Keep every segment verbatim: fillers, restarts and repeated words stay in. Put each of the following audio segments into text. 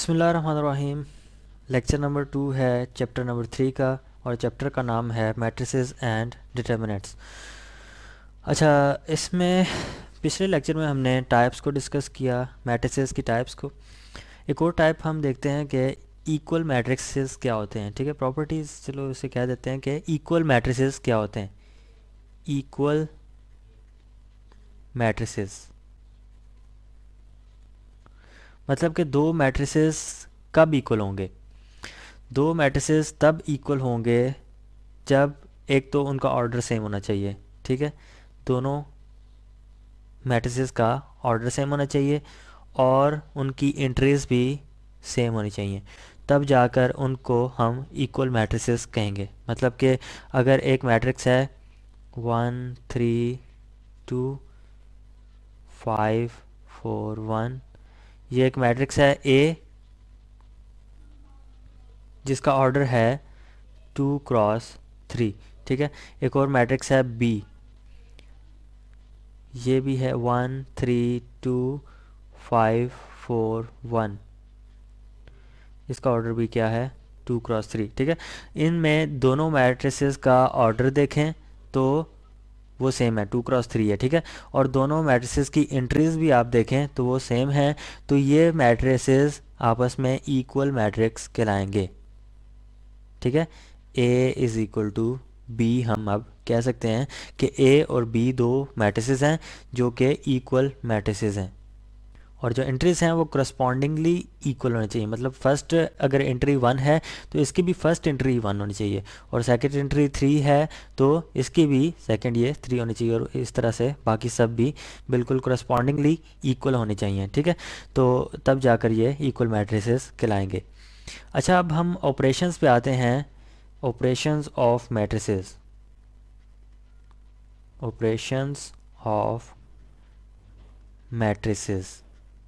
बिस्मिल्लाहिर्रहमानिर्रहीम। Lecture number two है chapter number three का, और चैप्टर का नाम है मैट्रिसेस एंड डिटर्मिनेंट्स। अच्छा, इसमें पिछले लेक्चर में हमने टाइप्स को डिस्कस किया, मैट्रिसेस की टाइप्स को। एक और टाइप हम देखते हैं कि इक्वल मैट्रिसेस क्या होते हैं। ठीक है, प्रॉपर्टीज़ चलो इसे कह देते हैं कि इक्वल मैट्रिसेस क्या होते हैं। इक्वल मैट्रिसेस मतलब कि दो मैट्रिसेस कब इक्वल होंगे। दो मैट्रिसेस तब इक्वल होंगे जब एक तो उनका ऑर्डर सेम होना चाहिए। ठीक है, दोनों मैट्रिसेस का ऑर्डर सेम होना चाहिए और उनकी एंट्रीज भी सेम होनी चाहिए, तब जाकर उनको हम इक्वल मैट्रिसेस कहेंगे। मतलब कि अगर एक मैट्रिक्स है one three two five four one, ये एक मैट्रिक्स है ए जिसका ऑर्डर है टू क्रॉस थ्री। ठीक है, एक और मैट्रिक्स है बी, ये भी है one three two five four one, इसका ऑर्डर भी क्या है टू क्रॉस थ्री। ठीक है, इनमें दोनों मैट्रिसेस का ऑर्डर देखें तो वो सेम है, टू क्रॉस थ्री है। ठीक है, और दोनों मैट्रिसेस की एंट्रीज भी आप देखें तो वो सेम है, तो ये मैट्रिसेस आपस में इक्वल मैट्रिक्स कहलाएंगे। ठीक है, A is equal to B, हम अब कह सकते हैं कि ए और बी दो मैट्रिसेस हैं जो कि इक्वल मैट्रिसेस हैं, और जो एंट्रीज हैं वो करस्पॉन्डिंगली इक्वल होनी चाहिए। मतलब फर्स्ट अगर एंट्री वन है तो इसकी भी फर्स्ट एंट्री वन होनी चाहिए, और सेकंड एंट्री थ्री है तो इसकी भी सेकंड ये थ्री होनी चाहिए, और इस तरह से बाकी सब भी बिल्कुल करस्पॉन्डिंगली इक्वल होनी चाहिए। ठीक है, तो तब जाकर ये इक्वल मैट्रिसेस कहलाएंगे। अच्छा, अब हम ऑपरेशंस पे आते हैं। Operations of matrices, operations of matrices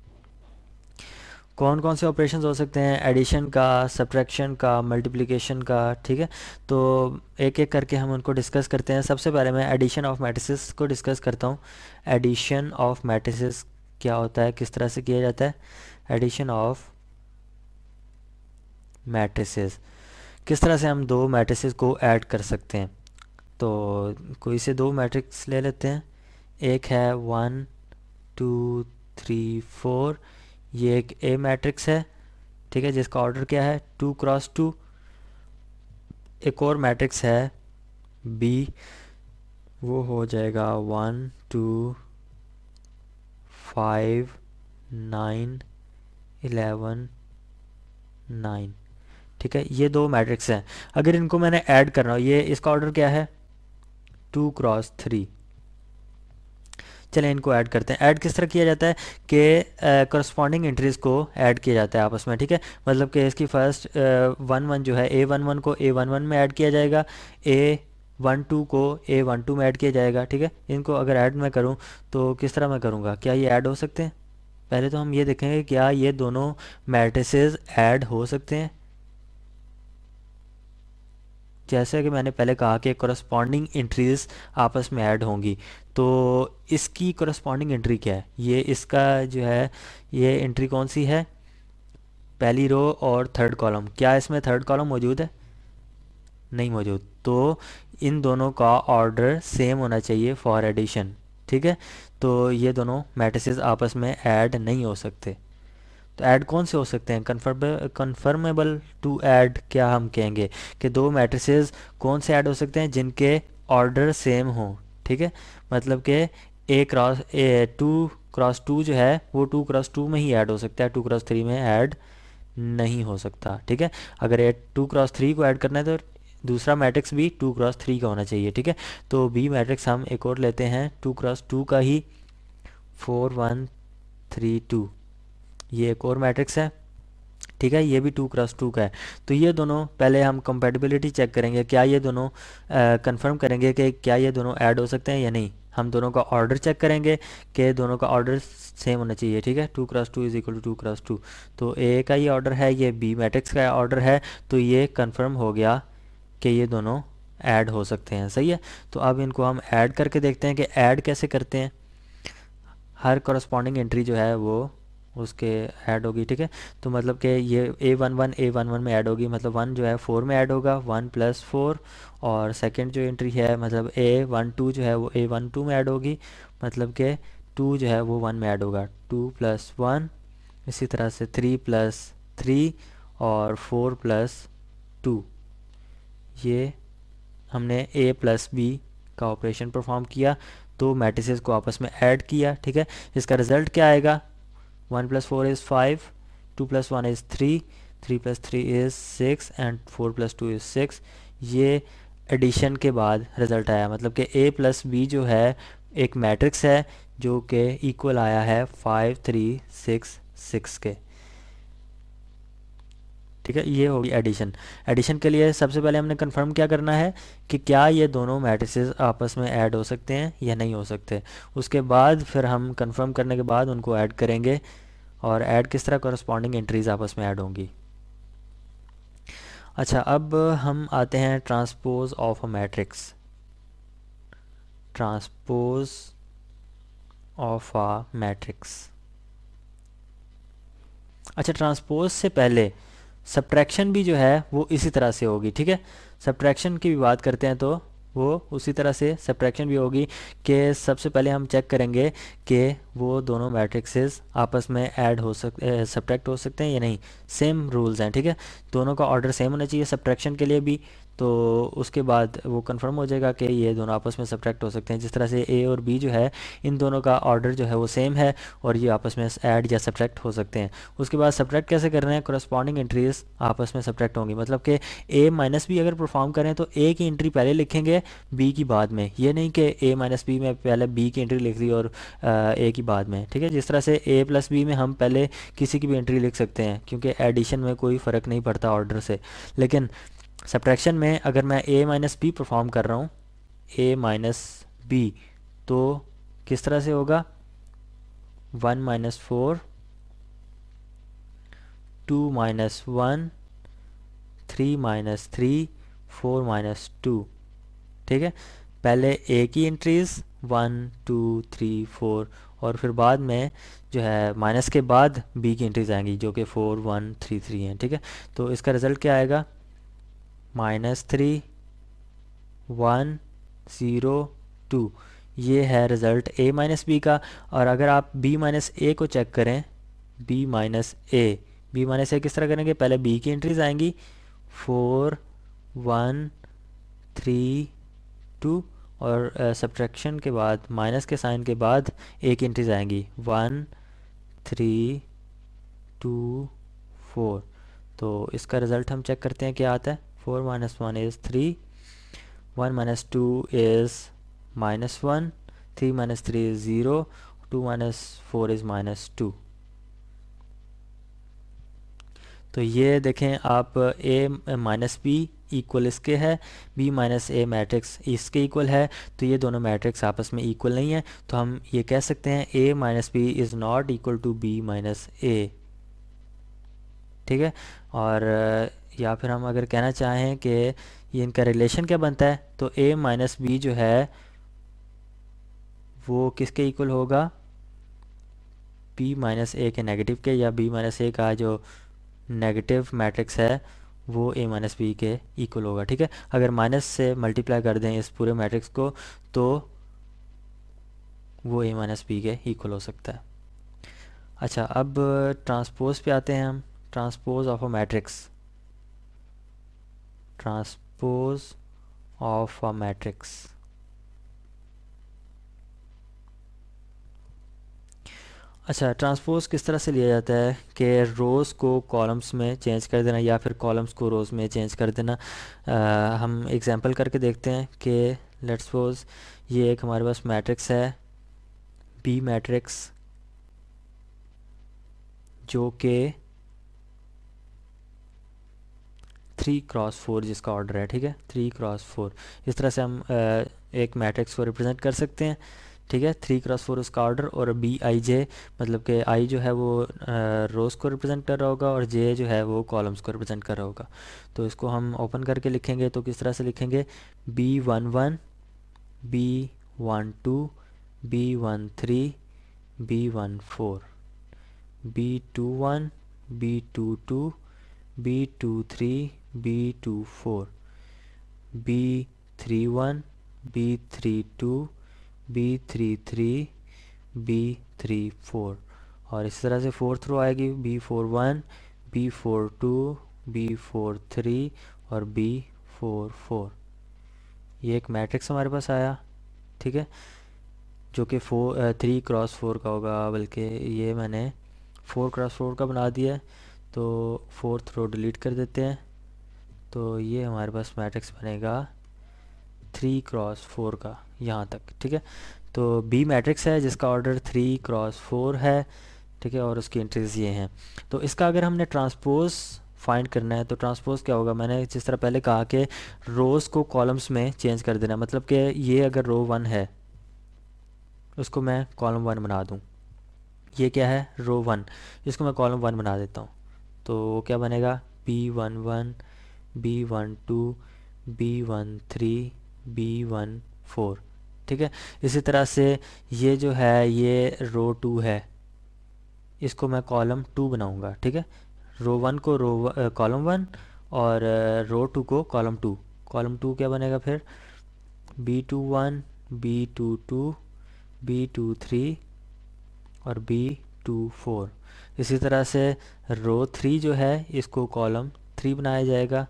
कौन कौन से ऑपरेशंस हो सकते हैं? एडिशन का, सब्ट्रैक्शन का, मल्टीप्लिकेशन का। ठीक है, तो एक एक करके हम उनको डिस्कस करते हैं। सबसे पहले मैं एडिशन ऑफ मैट्रिसेस को डिस्कस करता हूँ। एडिशन ऑफ मैट्रिसेस क्या होता है, किस तरह से किया जाता है? एडिशन ऑफ मैट्रिसेस, किस तरह से हम दो मैट्रिसेस को ऐड कर सकते हैं। तो कोई से दो मैट्रिक्स ले लेते हैं। एक है वन टू थ्री फोर, ये एक ए मैट्रिक्स है। ठीक है, जिसका ऑर्डर क्या है टू क्रॉस टू। एक और मैट्रिक्स है बी, वो हो जाएगा one two five nine eleven nine. ठीक है, ये दो मैट्रिक्स हैं। अगर इनको मैंने ऐड करना हो, ये इसका ऑर्डर क्या है टू क्रॉस थ्री। चलें इनको ऐड करते हैं। ऐड किस तरह किया जाता है कि करस्पॉन्डिंग एंट्रीज को ऐड किया जाता है आपस में। ठीक है, मतलब कि इसकी फर्स्ट वन वन जो है ए वन वन को ए वन वन में ऐड किया जाएगा, ए वन टू को ए वन टू में ऐड किया जाएगा। ठीक है, इनको अगर ऐड मैं करूं तो किस तरह मैं करूंगा, क्या ये ऐड हो सकते हैं? पहले तो हम ये देखेंगे क्या ये दोनों मैट्रिसेस ऐड हो सकते हैं। जैसे कि मैंने पहले कहा कि करस्पॉन्डिंग एंट्रीज आपस में ऐड होंगी, तो इसकी करस्पॉन्डिंग एंट्री क्या है? ये इसका जो है ये एंट्री कौन सी है? पहली रो और थर्ड कॉलम। क्या इसमें थर्ड कॉलम मौजूद है? नहीं मौजूद, तो इन दोनों का ऑर्डर सेम होना चाहिए फॉर एडिशन। ठीक है, तो ये दोनों मैट्रिसेस आपस में ऐड नहीं हो सकते। तो ऐड कौन से हो सकते हैं? कन्फर्म कन्फर्मेबल टू ऐड क्या हम कहेंगे कि दो मैट्रिसेस कौन से ऐड हो सकते हैं जिनके ऑर्डर सेम हो। ठीक है, मतलब कि A cross A two cross two जो है वो टू क्रॉस टू में ही ऐड हो सकता है, टू क्रॉस थ्री में ऐड नहीं हो सकता। ठीक है, अगर ए टू क्रॉस थ्री को ऐड करना है तो दूसरा मैट्रिक्स भी टू क्रॉस थ्री का होना चाहिए। ठीक है, तो बी मैट्रिक्स हम एक और लेते हैं टू क्रॉस टू का ही, फोर वन थ्री टू, ये एक और मैट्रिक्स है। ठीक है, ये भी टू क्रॉस टू का है। तो ये दोनों पहले हम कंपैटिबिलिटी चेक करेंगे, क्या ये दोनों कंफर्म करेंगे कि क्या ये दोनों ऐड हो सकते हैं या नहीं। हम दोनों का ऑर्डर चेक करेंगे कि दोनों का ऑर्डर सेम होना चाहिए। ठीक है, two cross two is equal to two cross two, तो ए का ये ऑर्डर है, ये बी मैट्रिक्स का ऑर्डर है, तो ये कंफर्म हो गया कि ये दोनों ऐड हो सकते हैं। सही है, तो अब इनको हम ऐड करके देखते हैं कि ऐड कैसे करते हैं। हर करस्पॉन्डिंग एंट्री जो है वो उसके ऐड होगी, ठीक है। तो मतलब कि ये A one one A one one में ऐड होगी, मतलब वन जो है फोर में ऐड होगा, वन प्लस फोर। और सेकंड जो एंट्री है मतलब ए वन टू जो है वो ए वन टू में ऐड होगी, मतलब कि टू जो है वो वन में ऐड होगा, टू प्लस वन। इसी तरह से थ्री प्लस थ्री और फोर प्लस टू, ये हमने ए प्लस बी का ऑपरेशन परफॉर्म किया, तो मैट्रिसेस को आपस में ऐड किया, ठीक है। इसका रिजल्ट क्या आएगा, one plus four is five, two plus one is three, three plus three is six and four plus two is six. ये एडिशन के बाद रिज़ल्ट आया, मतलब कि ए प्लस बी जो है एक मैट्रिक्स है जो कि इक्वल आया है फाइव थ्री सिक्स सिक्स के, ठीक है। ये होगी एडिशन। एडिशन के लिए सबसे पहले हमने कंफर्म क्या करना है कि क्या ये दोनों मैट्रिसेस आपस में ऐड हो सकते हैं या नहीं हो सकते। उसके बाद फिर हम कंफर्म करने के बाद उनको ऐड करेंगे, और ऐड किस तरह, कॉरस्पॉन्डिंग एंट्रीज आपस में ऐड होंगी। अच्छा, अब हम आते हैं transpose of a matrix. Transpose of a matrix. अच्छा, ट्रांसपोज से पहले सब्ट्रैक्शन भी जो है वो इसी तरह से होगी, ठीक है। सब्ट्रैक्शन की भी बात करते हैं तो वो उसी तरह से सब्ट्रैक्शन भी होगी कि सबसे पहले हम चेक करेंगे कि वो दोनों मैट्रिक्सेस आपस में ऐड हो सकते, सब्ट्रैक्ट हो सकते हैं या नहीं। सेम रूल्स हैं, ठीक है। दोनों का ऑर्डर सेम होना चाहिए सब्ट्रैक्शन के लिए भी। तो उसके बाद वो कंफर्म हो जाएगा कि ये दोनों आपस में सब्ट्रैक्ट हो सकते हैं। जिस तरह से ए और बी जो है इन दोनों का ऑर्डर जो है वो सेम है और ये आपस में ऐड या सब्ट्रैक्ट हो सकते हैं। उसके बाद सब्ट्रैक्ट कैसे कर रहे हैं, करस्पॉन्डिंग एंट्रीज आपस में सब्ट्रैक्ट होंगी, मतलब कि ए माइनस बी अगर परफॉर्म करें तो ए की एंट्री पहले लिखेंगे, बी की बाद में। ये नहीं कि ए माइनस बी में पहले बी की एंट्री लिख दी और ए की बाद में, ठीक है। जिस तरह से ए प्लस बी में हम पहले किसी की भी एंट्री लिख सकते हैं क्योंकि एडिशन में कोई फ़र्क नहीं पड़ता ऑर्डर से। लेकिन सब्ट्रैक्शन में अगर मैं ए माइनस बी परफॉर्म कर रहा हूँ, ए माइनस बी, तो किस तरह से होगा, one minus four, two minus one, three minus three, four minus two, ठीक है। पहले ए की entries one two three four, और फिर बाद में जो है माइनस के बाद बी की एंट्रीज आएंगी जो कि फोर वन थ्री थ्री हैं, ठीक है। तो इसका रिज़ल्ट क्या आएगा, minus three one zero two. ये है रिज़ल्ट ए माइनस बी का। और अगर आप बी माइनस ए को चेक करें, B minus A, B minus A किस तरह करेंगे, पहले बी की एंट्रीज आएंगी फोर वन थ्री टू, और सब्ट्रैक्शन के बाद माइनस के साइन के बाद ए की एंट्रीज आएंगी वन थ्री टू फोर। तो इसका रिज़ल्ट हम चेक करते हैं क्या आता है, four minus one is three, one minus two is minus one, three minus three is zero, two minus four is minus two. तो ये देखें आप, ए माइनस बी इक्वल इसके है, बी माइनस ए मैट्रिक्स इसके इक्वल है, तो ये दोनों मैट्रिक्स आपस में इक्वल नहीं है। तो हम ये कह सकते हैं A minus B is not equal to B minus A, ठीक है। और या फिर हम अगर कहना चाहें कि ये इनका रिलेशन क्या बनता है, तो ए माइनस बी जो है वो किसके इक्वल होगा, बी माइनस ए के नेगेटिव के, या बी माइनस ए का जो नेगेटिव मैट्रिक्स है वो ए माइनस बी के इक्वल होगा, ठीक है। अगर माइनस से मल्टीप्लाई कर दें इस पूरे मैट्रिक्स को तो वो ए माइनस बी के इक्वल हो सकता है। अच्छा, अब ट्रांसपोज पे आते हैं हम। Transpose of a matrix. Transpose of a matrix. अच्छा, ट्रांसपोज किस तरह से लिया जाता है कि रोज़ को कॉलम्स में चेंज कर देना या फिर कॉलम्स को रोज़ में चेंज कर देना। आ, हम एग्जांपल करके देखते हैं कि लेट्स सपोज ये एक हमारे पास मैट्रिक्स है, बी मैट्रिक्स, जो कि थ्री क्रॉस फोर जिसका ऑर्डर है, ठीक है, थ्री क्रॉस फोर। इस तरह से हम आ, एक मैट्रिक्स को रिप्रेजेंट कर सकते हैं, ठीक है। थ्री क्रॉस फोर उसका ऑर्डर, और बी आई जे मतलब कि आई जो है वो रोज़ को रिप्रेजेंट कर रहा होगा और जे जो है वो कॉलम्स को रिप्रेजेंट कर रहा होगा। तो इसको हम ओपन करके लिखेंगे तो किस तरह से लिखेंगे, B one one, B one two, B one three, B one four, B two one, B two two, B two three, B two four, B three one, B three two, B three three, B three four. और इस तरह से fourth row आएगी B four one, B four two, B four three और B four four. ये एक matrix हमारे पास आया, ठीक है, जो कि फोर थ्री क्रॉस फोर का होगा, बल्कि ये मैंने फोर क्रॉस फोर का बना दिया है। तो फोर्थ रो डिलीट कर देते हैं, तो ये हमारे पास मैट्रिक्स बनेगा थ्री क्रॉस फोर का यहाँ तक, ठीक है। तो बी मैट्रिक्स है जिसका ऑर्डर थ्री क्रॉस फोर है, ठीक है, और उसकी एंट्रीज ये हैं। तो इसका अगर हमने ट्रांसपोज फाइंड करना है तो ट्रांसपोज क्या होगा, मैंने जिस तरह पहले कहा कि रोज़ को कॉलम्स में चेंज कर देना, मतलब कि ये अगर रो वन है उसको मैं कॉलम वन बना दूँ, ये क्या है रो वन, इसको मैं कॉलम वन बना देता हूँ, तो क्या बनेगा B one one, B one two, B one three, B one four, ठीक है। इसी तरह से ये जो है ये रो टू है, इसको मैं कॉलम टू बनाऊंगा, ठीक है। रो वन को रो कॉलम वन और रो टू को कॉलम टू। कॉलम टू क्या बनेगा फिर B two one, B two two, B two three और बी टू फोर। इसी तरह से रो थ्री जो है इसको कॉलम थ्री बनाया जाएगा,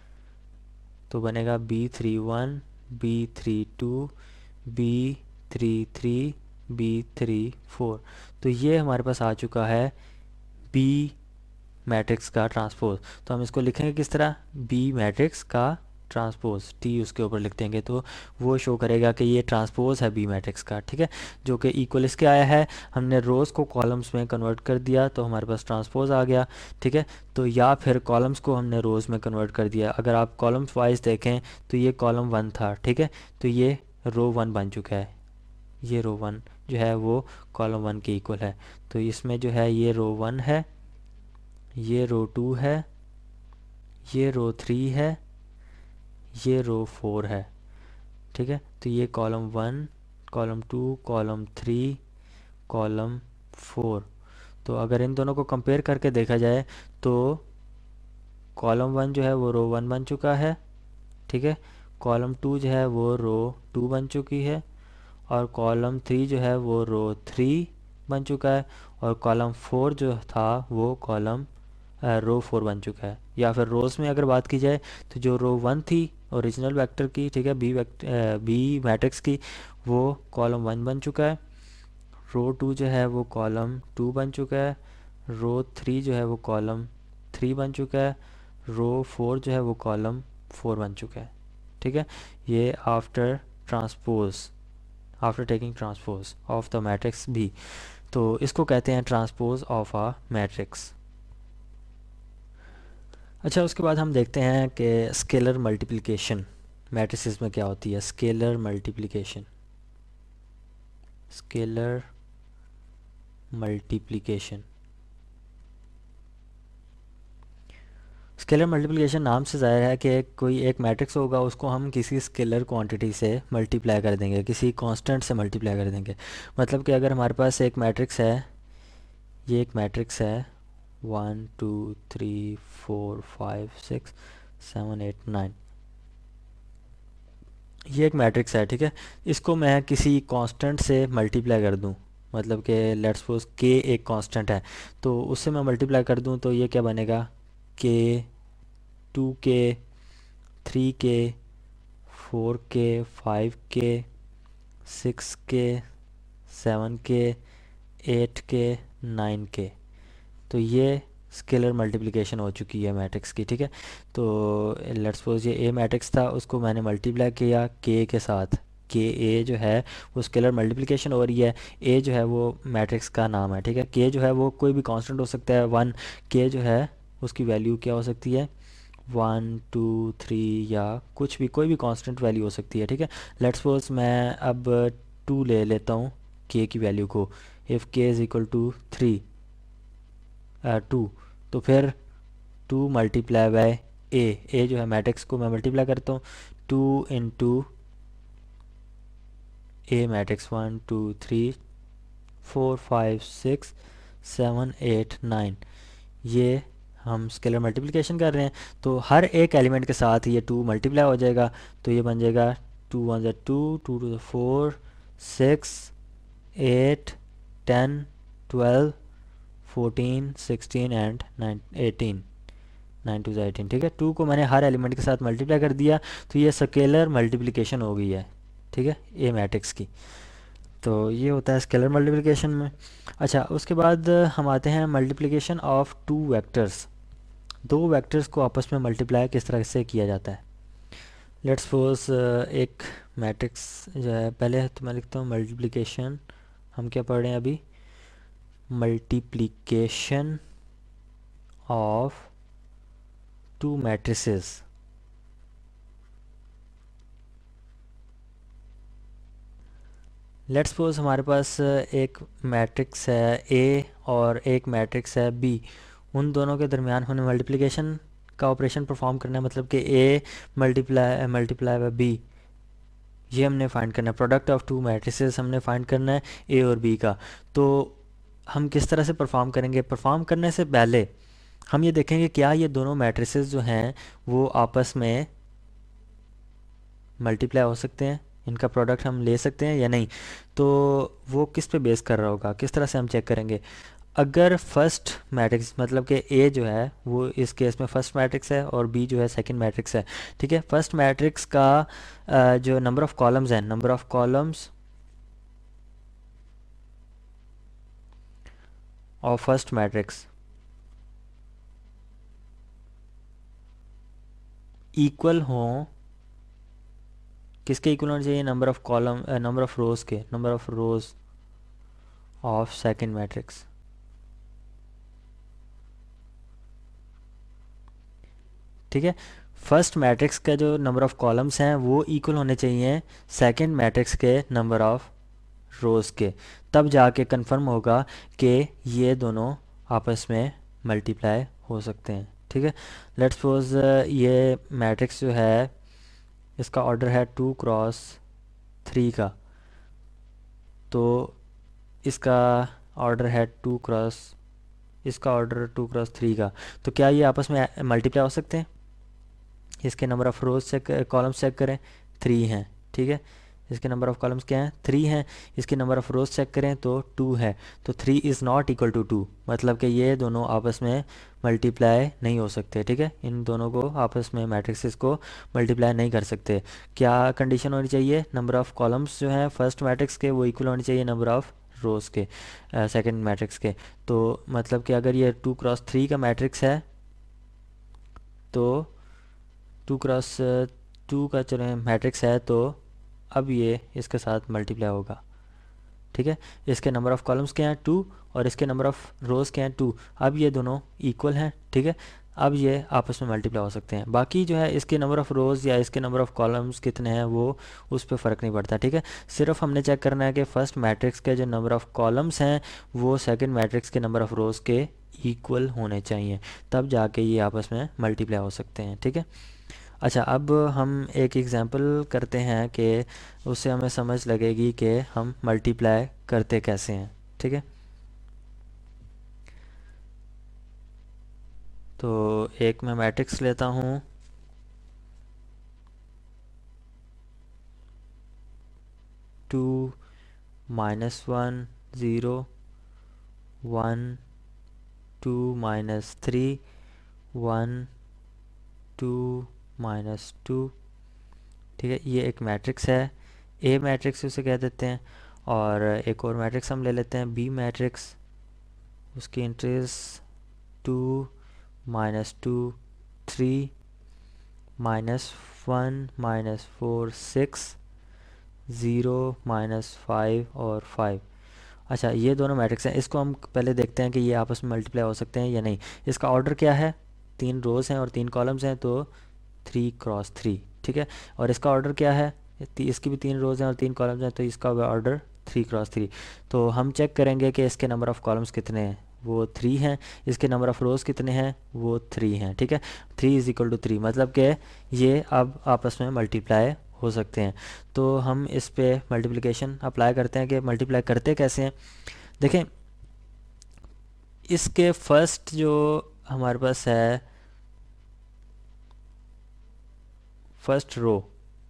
तो बनेगा B three one, B three two, B three three, B three four. तो ये हमारे पास आ चुका है बी मैट्रिक्स का ट्रांसपोज। तो हम इसको लिखेंगे किस तरह, बी मैट्रिक्स का ट्रांसपोज, टी उसके ऊपर लिख देंगे तो वो शो करेगा कि ये ट्रांसपोज है बी मैट्रिक्स का, ठीक है, जो कि इक्वल इसके आया है। हमने रोज़ को कॉलम्स में कन्वर्ट कर दिया तो हमारे पास ट्रांसपोज आ गया, ठीक है। तो या फिर कॉलम्स को हमने रोज़ में कन्वर्ट कर दिया, अगर आप कॉलम्स वाइज देखें तो ये कॉलम वन था, ठीक है, तो ये रो वन बन चुका है, ये रो वन जो है वो कॉलम वन के इक्वल है। तो इसमें जो है ये रो वन है, ये रो टू है, ये रो थ्री है, ये रो फोर है, ठीक है। तो ये column one, column two, column three, column four. तो अगर इन दोनों को कंपेयर करके देखा जाए तो कॉलम वन जो है वो रो वन बन चुका है, ठीक है, कॉलम टू जो है वो रो टू बन चुकी है, और कॉलम थ्री जो है वो रो थ्री बन चुका है, और कॉलम फोर जो था वो कॉलम रो फोर बन चुका है। या फिर रोज़ में अगर बात की जाए तो जो रो वन थी ओरिजिनल वेक्टर की, ठीक है, बी वेक्टर बी मैट्रिक्स की, वो कॉलम वन बन चुका है, रो टू जो है वो कॉलम टू बन चुका है, रो थ्री जो है वो कॉलम थ्री बन चुका है, रो फोर जो है वो कॉलम फोर बन चुका है, ठीक है। ये after transpose, after taking transpose of the matrix B, तो इसको कहते हैं ट्रांसपोज ऑफ अ मैट्रिक्स। अच्छा, उसके बाद हम देखते हैं कि स्केलर मल्टीप्लिकेशन मैट्रिसेस में क्या होती है। Scalar multiplication, scalar multiplication scalar multiplication नाम से ज़ाहिर है कि कोई एक मैट्रिक्स होगा उसको हम किसी स्केलर क्वांटिटी से मल्टीप्लाई कर देंगे, किसी कांस्टेंट से मल्टीप्लाई कर देंगे। मतलब कि अगर हमारे पास एक मैट्रिक्स है, ये एक मैट्रिक्स है one two three four five six seven eight nine, ये एक मैट्रिक्स है, ठीक है, इसको मैं किसी कांस्टेंट से मल्टीप्लाई कर दूं, मतलब कि लेट्स सपोज के एक कांस्टेंट है, तो उससे मैं मल्टीप्लाई कर दूं तो ये क्या बनेगा के, टू के, थ्री के, फोर के, फाइव के, सिक्स के, सेवन के, एट के, नाइन के। तो ये स्केलर मल्टीप्लिकेशन हो चुकी है मैट्रिक्स की, ठीक है। तो लेट्स सपोज ये ए मैट्रिक्स था, उसको मैंने मल्टीप्लाई किया के के साथ, के ए जो है वो स्केलर मल्टीप्लिकेशन हो रही है, ए जो है वो मैट्रिक्स का नाम है, ठीक है। के जो है वो कोई भी कांस्टेंट हो सकता है, वन के जो है उसकी वैल्यू क्या हो सकती है वन टू थ्री, या कुछ भी कोई भी कांस्टेंट वैल्यू हो सकती है, ठीक है। लेट्स सपोज मैं अब टू ले लेता हूँ के की वैल्यू को, if k is equal to three two, तो फिर two multiply by A, A जो है मैट्रिक्स को मैं मल्टीप्लाई करता हूँ, two into A matrix one two three four five six seven eight nine, ये हम स्केलर मल्टीप्लिकेशन कर रहे हैं, तो हर एक एलिमेंट के साथ ये टू मल्टीप्लाई हो जाएगा, तो ये बन जाएगा टू वन ज़ा टू, टू टू ज़ा four, six, eight, ten, twelve, fourteen, sixteen and nine eighteen, nine two ज़ा एटीन। ठीक है, टू को मैंने हर एलिमेंट के साथ मल्टीप्लाई कर दिया, तो ये स्केलर मल्टीप्लिकेशन हो गई है। ठीक है, ए मैट्रिक्स की। तो ये होता है स्केलर मल्टीप्लिकेशन में। अच्छा, उसके बाद हम आते हैं मल्टीप्लिकेशन ऑफ टू वेक्टर्स। दो वेक्टर्स को आपस में मल्टीप्लाई किस तरह से किया जाता है। लेट्स सपोज एक मैट्रिक्स जो है, पहले तो मैं लिखता हूँ मल्टीप्लिकेशन, हम क्या पढ़ रहे हैं अभी, multiplication of two matrices. Let's suppose हमारे पास एक मैट्रिक्स है ए और एक मैट्रिक्स है बी, उन दोनों के दरमियान हमने मल्टीप्लिकेशन का ऑपरेशन परफॉर्म करना है, मतलब कि A multiply multiply by B, ये हमने फाइंड करना है। प्रोडक्ट ऑफ टू मैट्रिसेस हमने फाइंड करना है ए और बी का। तो हम किस तरह से परफॉर्म करेंगे, परफॉर्म करने से पहले हम ये देखेंगे क्या ये दोनों मैट्रिसेस जो हैं वो आपस में मल्टीप्लाई हो सकते हैं, इनका प्रोडक्ट हम ले सकते हैं या नहीं। तो वो किस पे बेस कर रहा होगा, किस तरह से हम चेक करेंगे। अगर फर्स्ट मैट्रिक्स मतलब कि ए जो है वो इस केस में फर्स्ट मैट्रिक्स है और बी जो है सेकंड मैट्रिक्स है। ठीक है, फर्स्ट मैट्रिक्स का अ, जो नंबर ऑफ कॉलम्स है, number of columns of first matrix equal हों, किसके इक्वल होना चाहिए, number of column number of rows के, number of rows of second matrix. ठीक है, फर्स्ट मैट्रिक्स का जो नंबर ऑफ कॉलम्स हैं वो इक्वल होने चाहिए सेकंड मैट्रिक्स के नंबर ऑफ रोज के, तब जाके कंफर्म होगा कि ये दोनों आपस में मल्टीप्लाई हो सकते हैं। ठीक है, लेट्स सपोज ये मैट्रिक्स जो है इसका ऑर्डर है टू क्रॉस थ्री का, तो इसका ऑर्डर है टू क्रॉस इसका ऑर्डर टू क्रॉस थ्री का, तो क्या ये आपस में मल्टीप्लाई हो सकते हैं। इसके number of rows check, columns check करें, थ्री हैं। ठीक है, इसके नंबर ऑफ कॉलम्स क्या हैं, थ्री हैं। इसके नंबर ऑफ रोज चेक करें तो टू है, तो three is not equal to two, मतलब कि ये दोनों आपस में मल्टीप्लाई नहीं हो सकते। ठीक है, इन दोनों को आपस में मैट्रिक्सेस को मल्टीप्लाई नहीं कर सकते। क्या कंडीशन होनी चाहिए, नंबर ऑफ कॉलम्स जो हैं फर्स्ट मैट्रिक्स के वो इक्वल होनी चाहिए नंबर ऑफ रोज के सेकंड मैट्रिक्स के। तो मतलब कि अगर ये टू क्रॉस थ्री का मैट्रिक्स है तो टू क्रॉस टू का चलो मैट्रिक्स है, तो अब ये इसके साथ मल्टीप्लाई होगा। ठीक है, इसके नंबर ऑफ कॉलम्स क्या हैं, टू, और इसके नंबर ऑफ रोज़ क्या हैं, टू। अब ये दोनों इक्वल हैं। ठीक है, अब ये आपस में मल्टीप्लाई हो सकते हैं। बाकी जो है इसके नंबर ऑफ़ रोज़ या इसके नंबर ऑफ़ कॉलम्स कितने हैं वो उस पर फ़र्क नहीं पड़ता। ठीक है, सिर्फ हमने चेक करना है कि फ़र्स्ट मैट्रिक्स के जो नंबर ऑफ़ कॉलम्स हैं वो सेकंड मैट्रिक्स के नंबर ऑफ़ रोज़ के इक्वल होने चाहिए, तब जाके ये आपस में मल्टीप्लाई हो सकते हैं। ठीक है, अच्छा, अब हम एक एग्ज़ाम्पल करते हैं कि उससे हमें समझ लगेगी कि हम मल्टीप्लाई करते कैसे हैं। ठीक है, तो एक मैं मैट्रिक्स लेता हूँ, two minus one zero one two minus three one two minus two. ठीक है, ये एक मैट्रिक्स है, ए मैट्रिक्स उसे कह देते हैं। और एक और मैट्रिक्स हम ले लेते हैं, बी मैट्रिक्स, उसकी entries two minus two three minus one minus four six zero minus five और फाइव। अच्छा, ये दोनों मैट्रिक्स हैं, इसको हम पहले देखते हैं कि ये आपस में मल्टीप्लाई हो सकते हैं या नहीं। इसका ऑर्डर क्या है, तीन रोज़ हैं और तीन कॉलम्स हैं, तो थ्री क्रॉस थ्री। ठीक है, और इसका ऑर्डर क्या है, इसकी भी तीन रोज़ हैं और तीन कॉलम्स हैं, तो इसका ऑर्डर थ्री क्रॉस थ्री। तो हम चेक करेंगे कि इसके नंबर ऑफ़ कॉलम्स कितने हैं, वो थ्री हैं। इसके नंबर ऑफ़ रोज़ कितने हैं, वो थ्री हैं। ठीक है, three is equal to three, मतलब कि ये अब आपस में मल्टीप्लाई हो सकते हैं। तो हम इस पे मल्टीप्लिकेशन अप्लाई करते हैं कि मल्टीप्लाई करते कैसे हैं। देखें, इसके फर्स्ट जो हमारे पास है फर्स्ट रो,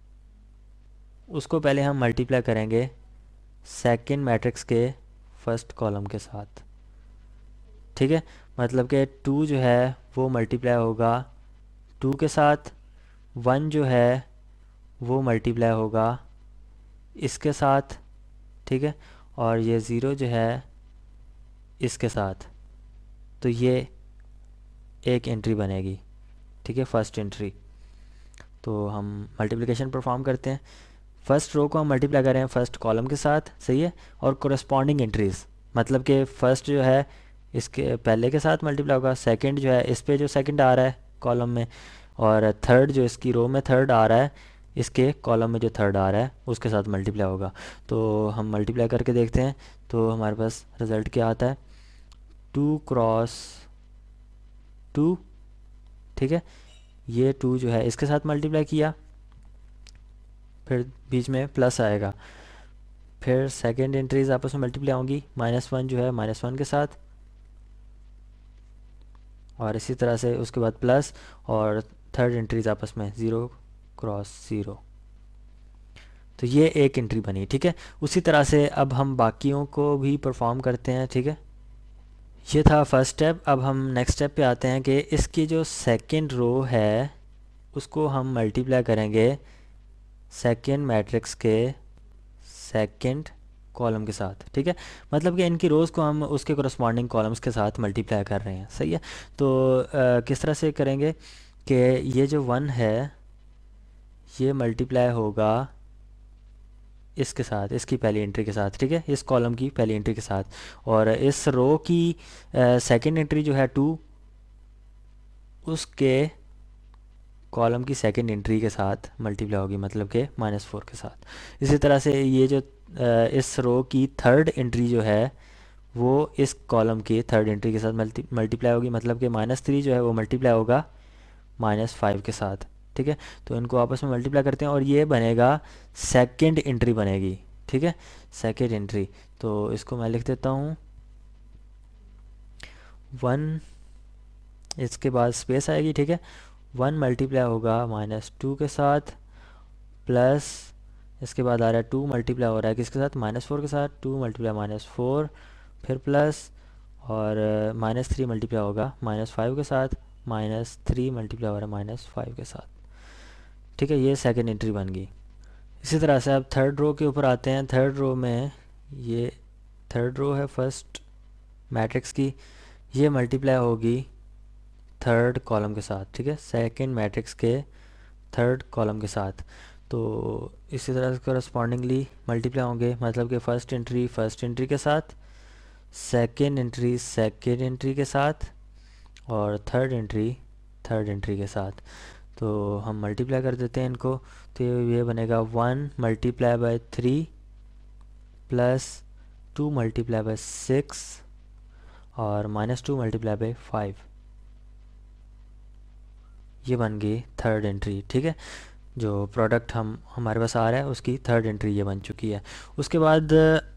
उसको पहले हम मल्टीप्लाई करेंगे सेकंड मैट्रिक्स के फर्स्ट कॉलम के साथ। ठीक है, मतलब कि टू जो है वो मल्टीप्लाई होगा टू के साथ, वन जो है वो मल्टीप्लाई होगा इसके साथ। ठीक है, और ये ज़ीरो जो है इसके साथ। तो ये एक एंट्री बनेगी। ठीक है, फर्स्ट एंट्री। तो हम मल्टीप्लिकेशन परफॉर्म करते हैं। फर्स्ट रो को हम मल्टीप्लाई कर रहे हैं फर्स्ट कॉलम के साथ, सही है, और कोरस्पॉन्डिंग एंट्रीज, मतलब कि फर्स्ट जो है इसके पहले के साथ मल्टीप्लाई होगा, सेकंड जो है इस पे जो सेकंड आ रहा है कॉलम में, और थर्ड जो इसकी रो में थर्ड आ रहा है इसके कॉलम में जो थर्ड आ रहा है उसके साथ मल्टीप्लाई होगा। तो हम मल्टीप्लाई करके देखते हैं, तो हमारे पास रिज़ल्ट क्या आता है, टू क्रॉस टू। ठीक है, ये टू जो है इसके साथ मल्टीप्लाई किया, फिर बीच में प्लस आएगा, फिर सेकेंड एंट्रीज आपस में मल्टीप्लाई होंगी, माइनस वन जो है माइनस वन के साथ, और इसी तरह से उसके बाद प्लस, और थर्ड एंट्रीज आपस में ज़ीरो क्रॉस ज़ीरो। तो ये एक एंट्री बनी। ठीक है, उसी तरह से अब हम बाकियों को भी परफॉर्म करते हैं। ठीक है, ये था फर्स्ट स्टेप। अब हम नेक्स्ट स्टेप पे आते हैं कि इसकी जो सेकंड रो है उसको हम मल्टीप्लाई करेंगे सेकंड मैट्रिक्स के सेकंड कॉलम के साथ। ठीक है, मतलब कि इनकी रोज़ को हम उसके कोरस्पॉन्डिंग कॉलम्स के साथ मल्टीप्लाई कर रहे हैं, सही है। तो आ, किस तरह से करेंगे कि ये जो वन है ये मल्टीप्लाई होगा इसके साथ, इसकी पहली एंट्री के साथ। ठीक है, इस कॉलम की पहली एंट्री के साथ, और इस रो की सेकंड एंट्री जो है टू, उसके कॉलम की सेकंड एंट्री के साथ मल्टीप्लाई होगी, मतलब कि माइनस फोर के साथ। इसी तरह से ये जो अ, इस रो की थर्ड एंट्री जो है वो इस कॉलम की थर्ड एंट्री के साथ मल्टी मल्टीप्लाई होगी, मतलब कि माइनस थ्री जो है वो मल्टीप्लाई होगा माइनस फाइव के साथ। ठीक है, तो इनको आपस में मल्टीप्लाई करते हैं और ये बनेगा सेकंड एंट्री बनेगी। ठीक है, सेकंड एंट्री। तो इसको मैं लिख देता हूँ वन, इसके बाद स्पेस आएगी। ठीक है, वन मल्टीप्लाई होगा माइनस टू के साथ, प्लस इसके बाद आ रहा है टू मल्टीप्लाई हो रहा है किसके साथ, माइनस फोर के साथ, टू मल्टीप्लाई माइनस फोर, फिर प्लस, और माइनस थ्री मल्टीप्लाई होगा माइनस फाइव के साथ, माइनस थ्री मल्टीप्लाई हो रहा है माइनस फाइव के साथ। ठीक है, ये सेकंड एंट्री बन गई। इसी तरह से अब थर्ड रो के ऊपर आते हैं। थर्ड रो में ये थर्ड रो है फर्स्ट मैट्रिक्स की, ये मल्टीप्लाई होगी थर्ड कॉलम के साथ। ठीक है, सेकंड मैट्रिक्स के थर्ड कॉलम के साथ। तो इसी तरह से करस्पॉन्डिंगली मल्टीप्लाई होंगे, मतलब कि फ़र्स्ट एंट्री फर्स्ट एंट्री के साथ, सेकंड एंट्री सेकंड एंट्री के साथ, और थर्ड एंट्री थर्ड एंट्री के साथ। तो हम मल्टीप्लाई कर देते हैं इनको, तो ये बनेगा one multiply by three plus two multiply by six और minus two multiply by five. ये बन गई थर्ड एंट्री। ठीक है, जो प्रोडक्ट हम हमारे पास आ रहा है उसकी थर्ड एंट्री ये बन चुकी है। उसके बाद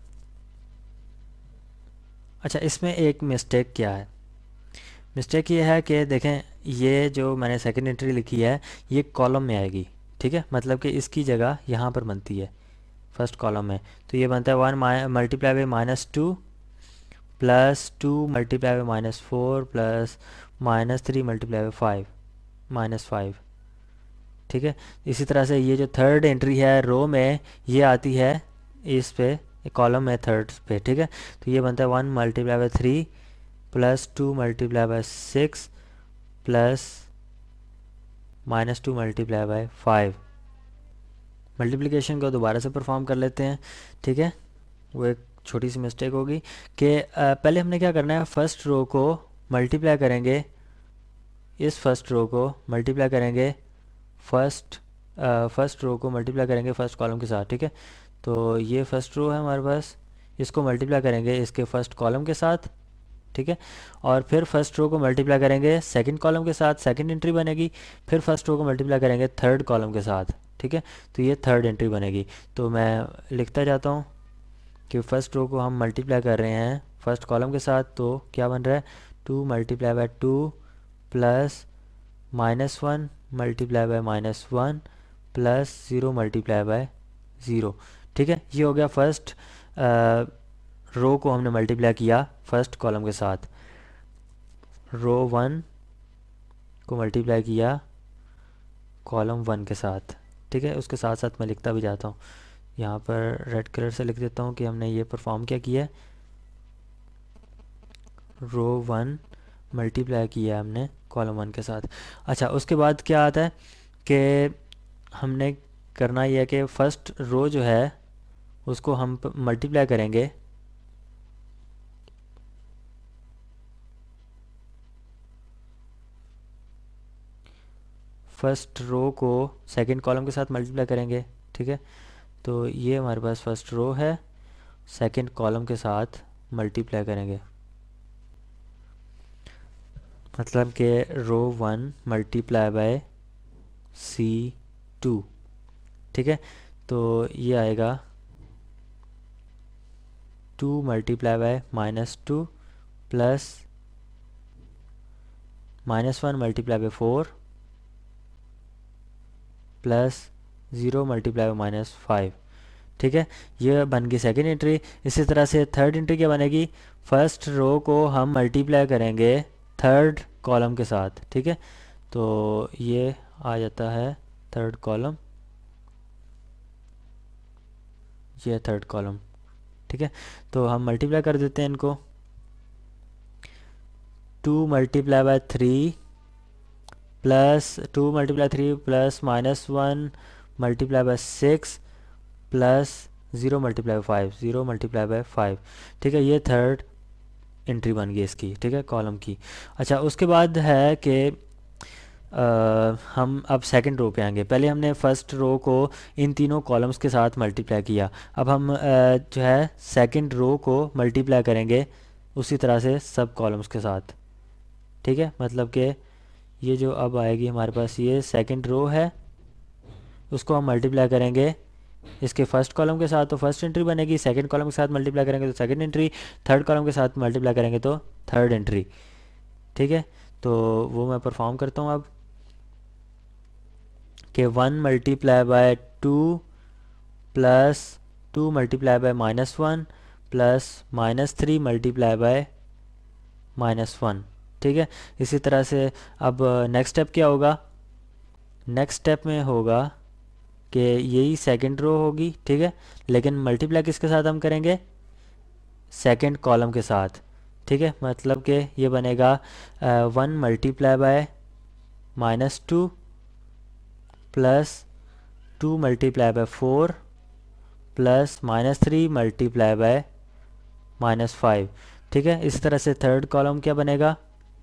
अच्छा, इसमें एक मिस्टेक क्या है, मिस्टेक ये है कि देखें ये जो मैंने सेकंड एंट्री लिखी है ये कॉलम में आएगी। ठीक है, मतलब कि इसकी जगह यहाँ पर बनती है फर्स्ट कॉलम में। तो ये बनता है one multiply by minus two plus two multiply by minus four plus minus three multiply by five minus five. ठीक है, इसी तरह से ये जो थर्ड एंट्री है रो में ये आती है इस पे कॉलम में थर्ड पे। ठीक है, तो ये बनता है one multiply by three plus two multiply by six plus minus two multiply by five. Multiplication को दोबारा से परफॉर्म कर लेते हैं। ठीक है, वो एक छोटी सी मिस्टेक होगी कि पहले हमने क्या करना है, फर्स्ट रो को मल्टीप्लाई करेंगे, इस फर्स्ट रो को मल्टीप्लाई करेंगे फर्स्ट फर्स्ट रो को मल्टीप्लाई करेंगे फर्स्ट कॉलम के साथ। ठीक है, तो ये फर्स्ट रो है हमारे पास, इसको मल्टीप्लाई करेंगे इसके फर्स्ट कॉलम के साथ। ठीक है, और फिर फर्स्ट रो को मल्टीप्लाई करेंगे सेकंड कॉलम के साथ, सेकंड एंट्री बनेगी। फिर फर्स्ट रो को मल्टीप्लाई करेंगे थर्ड कॉलम के साथ। ठीक है, तो ये थर्ड एंट्री बनेगी। तो मैं लिखता जाता हूँ कि फर्स्ट रो को हम मल्टीप्लाई कर रहे हैं फर्स्ट कॉलम के साथ, तो क्या बन रहा है two multiply by two plus minus one multiply by minus one plus zero multiply by zero. ठीक है, ये हो गया फर्स्ट रो को हमने मल्टीप्लाई किया फर्स्ट कॉलम के साथ, रो वन को मल्टीप्लाई किया कॉलम वन के साथ। ठीक है, उसके साथ साथ मैं लिखता भी जाता हूँ, यहाँ पर रेड कलर से लिख देता हूँ कि हमने ये परफॉर्म क्या किया है, रो वन मल्टीप्लाई किया है हमने कॉलम वन के साथ। अच्छा, उसके बाद क्या आता है कि हमने करना यह है कि फर्स्ट रो जो है उसको हम मल्टीप्लाई करेंगे फर्स्ट रो को सेकंड कॉलम के साथ मल्टीप्लाई करेंगे। ठीक है, तो ये हमारे पास फर्स्ट रो है, सेकंड कॉलम के साथ मल्टीप्लाई करेंगे, मतलब कि row one multiply by C two. ठीक है, तो ये आएगा two multiply by minus two plus minus one multiply by four plus zero multiply by minus five. ठीक है, ये बन गई सेकेंड एंट्री। इसी तरह से थर्ड एंट्री क्या बनेगी, फर्स्ट रो को हम मल्टीप्लाई करेंगे थर्ड कॉलम के साथ। ठीक है, तो ये आ जाता है थर्ड कॉलम, ये थर्ड कॉलम। ठीक है, तो हम मल्टीप्लाई कर देते हैं इनको, two multiply by three plus two multiply three plus minus one multiply by six plus zero multiply by five, zero multiply by five. ठीक है, ये थर्ड एंट्री बन गई इसकी। ठीक है, कॉलम की। अच्छा, उसके बाद है कि हम अब सेकंड रो पे आएंगे। पहले हमने फर्स्ट रो को इन तीनों कॉलम्स के साथ मल्टीप्लाई किया, अब हम आ, जो है सेकंड रो को मल्टीप्लाई करेंगे उसी तरह से सब कॉलम्स के साथ। ठीक है, मतलब कि ये जो अब आएगी हमारे पास, ये सेकंड रो है, उसको हम मल्टीप्लाई करेंगे इसके फर्स्ट कॉलम के साथ, तो फर्स्ट एंट्री बनेगी। सेकंड कॉलम के साथ मल्टीप्लाई करेंगे तो सेकंड एंट्री, थर्ड कॉलम के साथ मल्टीप्लाई करेंगे तो थर्ड एंट्री। ठीक है, तो वो मैं परफॉर्म करता हूँ अब कि one multiply by two plus two multiply by minus one plus minus three multiply by minus one. ठीक है, इसी तरह से अब नेक्स्ट स्टेप क्या होगा, नेक्स्ट स्टेप में होगा कि यही सेकंड रो होगी। ठीक है, लेकिन मल्टीप्लाई किसके साथ हम करेंगे, सेकंड कॉलम के साथ। ठीक है, मतलब कि ये बनेगा one multiply by minus two plus two multiply by four plus minus three multiply by minus five. ठीक है, इस तरह से थर्ड कॉलम क्या बनेगा,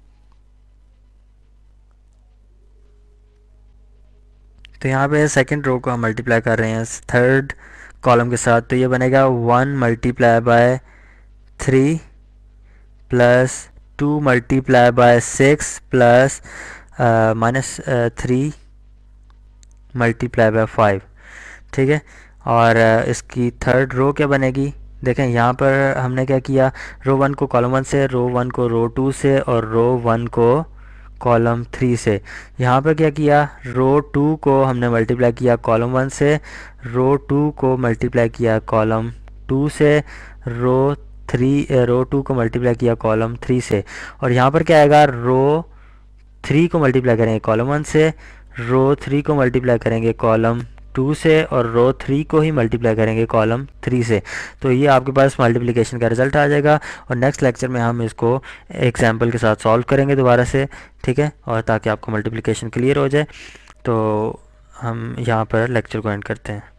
तो यहाँ पे सेकंड रो को हम मल्टीप्लाई कर रहे हैं थर्ड कॉलम के साथ, तो ये बनेगा one multiply by three plus two multiply by six plus minus three multiply by five. ठीक है, और uh, इसकी थर्ड रो क्या बनेगी, देखें यहाँ पर हमने क्या किया, रो वन को कॉलम वन से, रो वन को रो टू से और रो वन को कॉलम थ्री से। यहाँ पर क्या किया, रो टू को हमने मल्टीप्लाई किया कॉलम वन से, रो टू को मल्टीप्लाई किया कॉलम टू से, रो थ्री रो टू को मल्टीप्लाई किया कॉलम थ्री से, और यहाँ पर क्या आएगा, रो थ्री को मल्टीप्लाई करेंगे कॉलम वन से, रो थ्री को मल्टीप्लाई करेंगे कॉलम टू से और रो थ्री को ही मल्टीप्लाई करेंगे कॉलम थ्री से। तो ये आपके पास मल्टीप्लिकेशन का रिजल्ट आ जाएगा, और नेक्स्ट लेक्चर में हम इसको एग्जाम्पल के साथ सॉल्व करेंगे दोबारा से। ठीक है, और ताकि आपको मल्टीप्लिकेशन क्लियर हो जाए, तो हम यहाँ पर लेक्चर को एंड करते हैं।